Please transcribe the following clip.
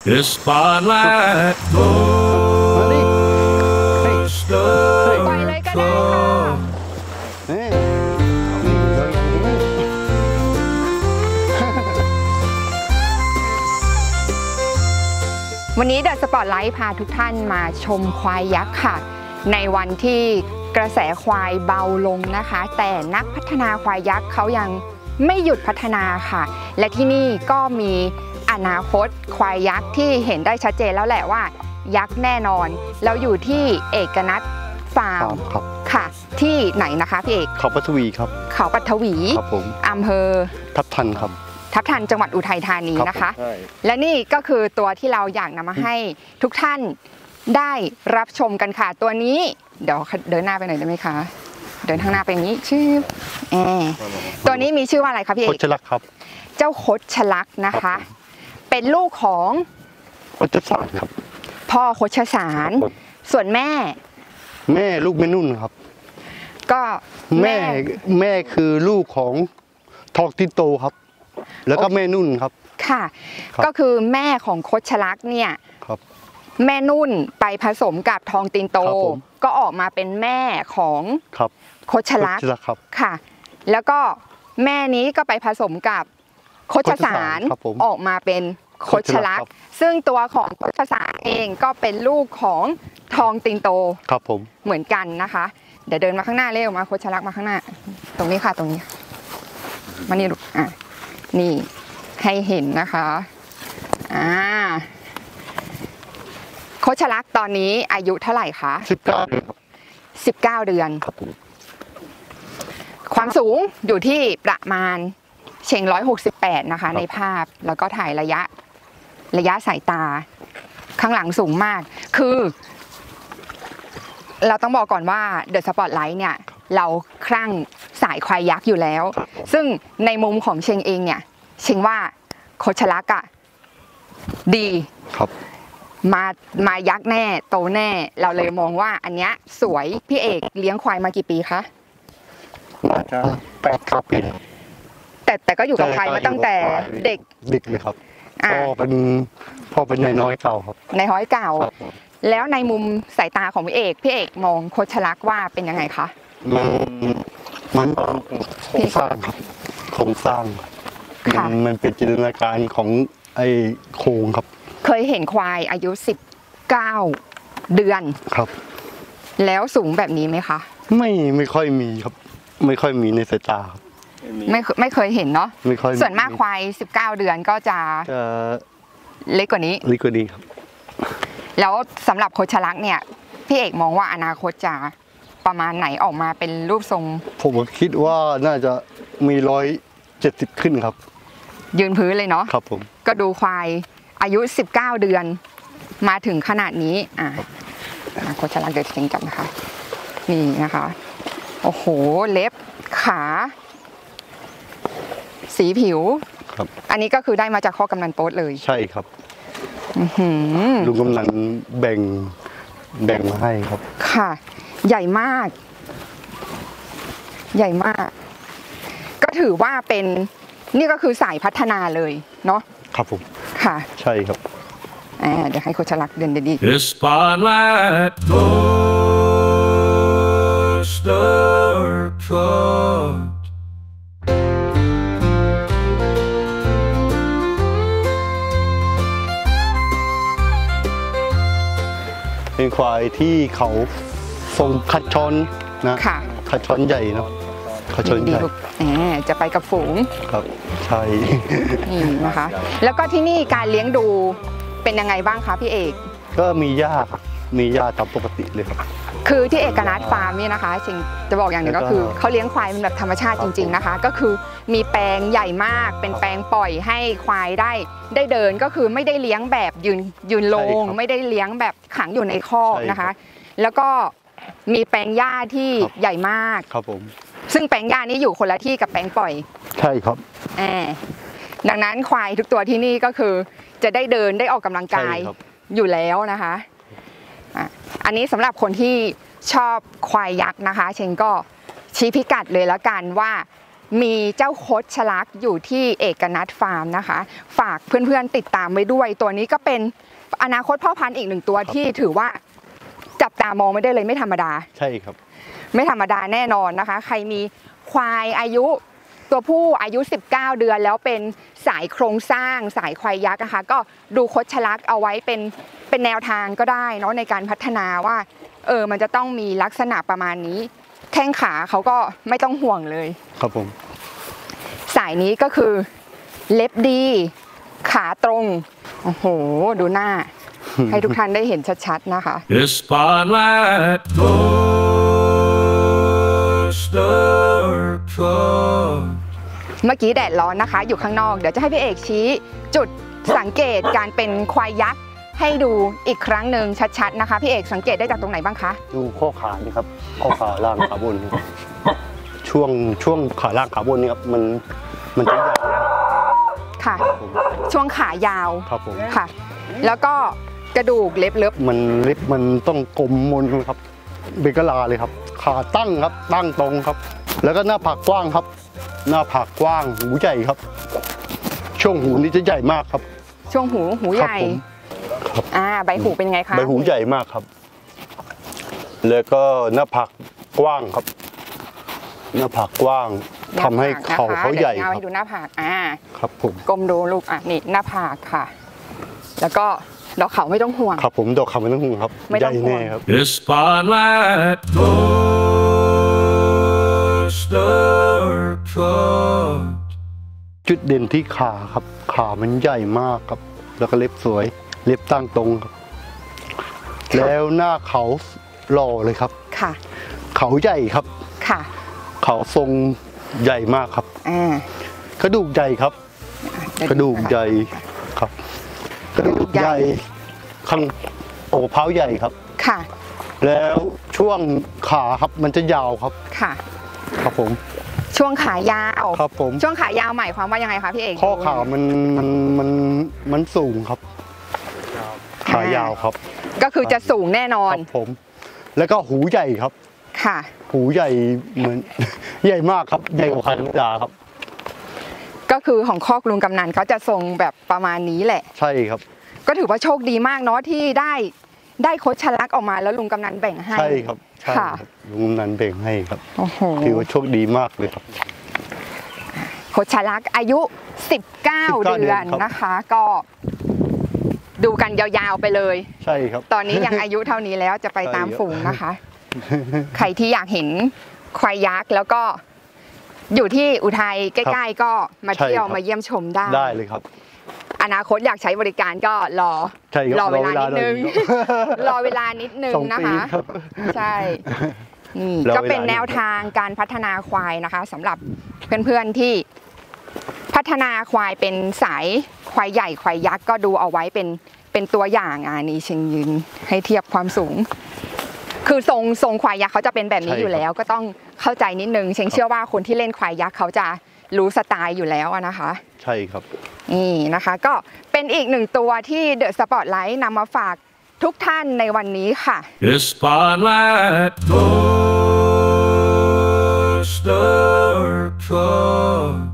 The spotlight goes the ปล่อยเลยก็ได้ค่ะวันนี้เดอะสปอตไลท์พาทุกท่านมาชมควายยักษ์ค่ะในวันที่กระแสควายเบาลงนะคะแต่นักพัฒนาควายยักษ์เขายังไม่หยุดพัฒนาค่ะและที่นี่ก็มีอนาคตควายยักษ์ที่เห็นได้ชัดเจนแล้วแหละว่ายักษ์แน่นอนแล้วอยู่ที่เอกนัทฟาร์มค่ะที่ไหนนะคะพี่เอกเขาปัทวีครับเขาปัทวีอำเภอทับทันครับทับทันจังหวัดอุทัยธานีนะคะและนี่ก็คือตัวที่เราอยากนำมาให้ทุกท่านได้รับชมกันค่ะตัวนี้เดี๋ยวเดินหน้าไปหน่อยได้ไหมคะเดินข้างหน้าไปอย่างนี้ชื่อตัวนี้มีชื่อว่าอะไรคะพี่เอกโคชลักครับเจ้าโคชลักนะคะเป็นลูกของโคชสารครับพ่อโคชสารส่วนแม่ลูกแม่นุ่นครับก็แม่คือลูกของทองตินโตครับแล้วก็แม่นุ่นครับค่ะก็คือแม่ของโคชลักเนี่ยแม่นุ่นไปผสมกับทองตินโตก็ออกมาเป็นแม่ของโคชลักค่ะแล้วก็แม่นี้ก็ไปผสมกับโคชสารออกมาเป็นโคชลักซึ่งตัวของโคชสารเองก็เป็นลูกของทองตินโตครับผมเหมือนกันนะคะเดี๋ยวเดินมาข้างหน้าเร็วมาโคชลักมาข้างหน้าตรงนี้ค่ะตรงนี้มานี่ลูกนี่ให้เห็นนะคะโคชลักตอนนี้อายุเท่าไหร่คะ19 เดือนความสูงอยู่ที่ประมาณเชิง168นะคะในภาพแล้วก็ถ่ายระยะสายตาข้างหลังสูงมากคือเราต้องบอกก่อนว่าเดอะสปอตไลท์เนี่ยเราคลั่งสายควายยักษ์อยู่แล้วซึ่งในมุมของเชงเองเนี่ยเชงว่าโคชลักดีครับมายักษ์แน่โตแน่เราเลยมองว่าอันเนี้ยสวยพี่เอกเลี้ยงควายมากี่ปีคะน่าจะ8-9 ปีแต่ก็อยู่กับควายมาตั้งแต่เด็กเลยครับพ่อเป็นนายน้อยเก่าครับนายน้อยเก่าแล้วในมุมสายตาของพี่เอกมองโคชลักว่าเป็นยังไงคะมันโครงสร้างครับโครงสร้างมันเป็นจินตนาการของไอ้โครงครับเคยเห็นควายอายุ19 เดือนครับแล้วสูงแบบนี้ไหมคะไม่ค่อยมีครับไม่ค่อยมีในสายตาครับไม่เคยเห็นเนาะส่วนมากควาย19 เดือนก็จะเล็กกว่านี้ครับแล้วสำหรับโคชลักเนี่ยพี่เอกมองว่าอนาคตจะประมาณไหนออกมาเป็นรูปทรงผมคิดว่าน่าจะมี170ขึ้นครับยืนพื้นเลยเนาะครับผมก็ดูควายอายุ19 เดือนมาถึงขนาดนี้โคชลักเดี๋ยวทิ้งจับนะคะนี่นะคะโอ้โหเล็บขาสีผิวอันนี้ก็คือได้มาจากข้อกำนันโป๊ตเลยใช่ครับลุงกำนันแบ่งมาให้ครับค่ะใหญ่มากก็ถือว่าเป็นนี่ก็คือสายพัฒนาเลยเนาะครับผมค่ะใช่ครับเดี๋ยวให้โคชลักเดินดีๆ The spotlight goes the court เป็นควายที่เขาทรงคัดช้อนนะคัดช้อนใหญ่เนาะคัดช้อนใหญ่จะไปกับฝูงครับใช่นี่นะคะแล้วก็ที่นี่การเลี้ยงดูเป็นยังไงบ้างคะพี่เอกก็มีหญ้าตามปกติเลยครับคือที่เอกนัทฟาร์มนี่นะคะจริงจะบอกอย่างหนึ่งก็คือเขาเลี้ยงควายเป็นแบบธรรมชาติจริงๆนะคะก็คือมีแปลงใหญ่มากเป็นแปลงปล่อยให้ควายได้เดินก็คือไม่ได้เลี้ยงแบบยืนลงไม่ได้เลี้ยงแบบขังอยู่ในคอกนะคะแล้วก็มีแปลงหญ้าที่ใหญ่มากครับผมซึ่งแปลงหญ้านี้อยู่คนละที่กับแปลงปล่อยใช่ครับดังนั้นควายทุกตัวที่นี่ก็คือจะได้เดินได้ออกกำลังกายอยู่แล้วนะคะอันนี้สำหรับคนที่ชอบควายยักษ์นะคะเชงก็ชี้พิกัดเลยแล้วกันว่ามีเจ้าคดชลักอยู่ที่เอกนัทฟาร์มนะคะ ฝากเพื่อนๆติดตามไว้ด้วยตัวนี้ก็เป็นอนาคตพ่อพันธุ์อีกหนึ่งตัวที่ถือว่าจับตามองไม่ได้เลยไม่ธรรมดาใช่ครับไม่ธรรมดาแน่นอนนะคะใครมีควายอายุตัวผู้อายุ19เดือนแล้วเป็นสายโครงสร้างสายควายยักษ์นะคะก็ดูคดชลักเอาไว้เป็นแนวทางก็ได้เนาะในการพัฒนาว่ามันจะต้องมีลักษณะประมาณนี้แข้งขาเขาก็ไม่ต้องห่วงเลยครับผมสายนี้ก็คือเล็บดีขาตรงโอ้โหดูหน้า ให้ทุกท่านได้เห็นชัดๆนะคะ The spotlight goes dark เมื่อกี้แดดร้อนนะคะอยู่ข้างนอกเดี๋ยวจะให้พี่เอกชี้จุดสังเกตการเป็นควายยักษ์ให้ดูอีกครั้งหนึ่งชัดๆนะคะพี่เอกสังเกตได้จากตรงไหนบ้างคะดูข้อขานี่ครับข้อขาล่างขาบนช่วงขาล่างขาบนนี่ครับมันจะยาวค่ะช่วงขายาวครับผมค่ะแล้วก็กระดูกเล็บมันต้องกลมมนครับเบกลาเลยครับขาตั้งครับตั้งตรงครับแล้วก็หน้าผากกว้างครับหน้าผากกว้างหูใหญ่ครับช่วงหูนี่จะใหญ่มากครับช่วงหูใหญ่ใบหูเป็นไงคะใบหูใหญ่มากครับแล้วก็หน้าผากกว้างครับหน้าผากกว้างทำให้เข่าเขาใหญ่ครับดูหน้าผากครับผมกลมดูลูกนี่หน้าผากค่ะแล้วก็ดอกเขาไม่ต้องห่วงครับผมดอกเขาไม่ต้องห่วงครับใหญ่แน่ครับ The spotlight goes dark จุดเด่นที่ขาครับขามันใหญ่มากครับแล้วก็เล็บสวยเล็บตั้งตรงครับแล้วหน้าเขาหล่อเลยครับค่ะเขาใหญ่ครับค่ะเขาทรงใหญ่มากครับกระดูกใหญ่ครับกระดูกใหญ่ครับกระดูกใหญ่ข้างอกเท้าใหญ่ครับค่ะแล้วช่วงขาครับมันจะยาวครับค่ะครับผมช่วงขายาวครับผมช่วงขายาวหมายความว่ายังไงคะพี่เอกข้อขามันสูงครับขายาวครับก็คือจะสูงแน่นอนครับผมแล้วก็หูใหญ่ครับค่ะหูใหญ่เหมือนใหญ่มากครับใหญ่กว่าควายธรรมดาครับก็คือของคอกลุงกำนันเขาจะทรงแบบประมาณนี้แหละใช่ครับก็ถือว่าโชคดีมากเนาะที่ได้คดชลักออกมาแล้วลุงกำนันแบ่งให้ใช่ครับค่ะลุงกำนันแบ่งให้ครับโอ้โหถือว่าโชคดีมากเลยครับคดชลักอายุ19เดือนนะคะก็ดูกันยาวๆไปเลยใช่ครับตอนนี้ยังอายุเท่านี้แล้วจะไปตามฝูงนะคะใครที่อยากเห็นควายยักษ์แล้วก็อยู่ที่อุทัยใกล้ๆก็มาเที่ยวมาเยี่ยมชมได้เลยครับอนาคตอยากใช้บริการก็รอเวลานิดนึงรอเวลานิดนึงนะคะใช่นี่ก็เป็นแนวทางการพัฒนาควายนะคะสำหรับเพื่อนๆที่พัฒนาควายเป็นสายควายใหญ่ควายยักษ์ก็ดูเอาไว้เป็นตัวอย่างนี่เชิงยืนให้เทียบความสูงคือทรงควายยักษ์เขาจะเป็นแบบนี้อยู่แล้วก็ต้องเข้าใจนิดนึงเชื่อว่าคนที่เล่นควายยักษ์เขาจะรู้สไตล์อยู่แล้วนะคะใช่ครับนี่นะคะก็เป็นอีกหนึ่งตัวที่เดอะสปอตไลท์นำมาฝากทุกท่านในวันนี้ค่ะ The spotlight goes dark